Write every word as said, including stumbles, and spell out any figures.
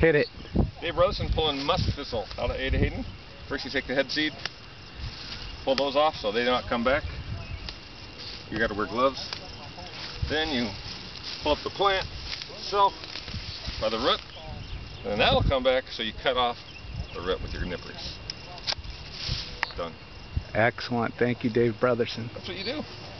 Hit it. Dave Brotherson pulling musk thistle out of Hayden. First you take the head seed, pull those off so they do not come back. You got to wear gloves. Then you pull up the plant itself by the root, and then that'll come back, so you cut off the root with your nippers. Done. Excellent. Thank you, Dave Brotherson. That's what you do.